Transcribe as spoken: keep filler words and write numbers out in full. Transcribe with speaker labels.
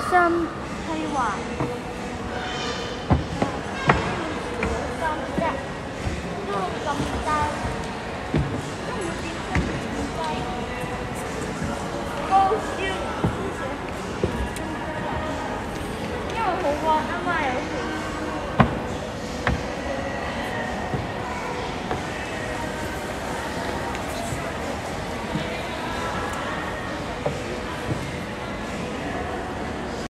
Speaker 1: 三批話。三隻都咁大，都唔會變成咁細。高燒，因為好滑。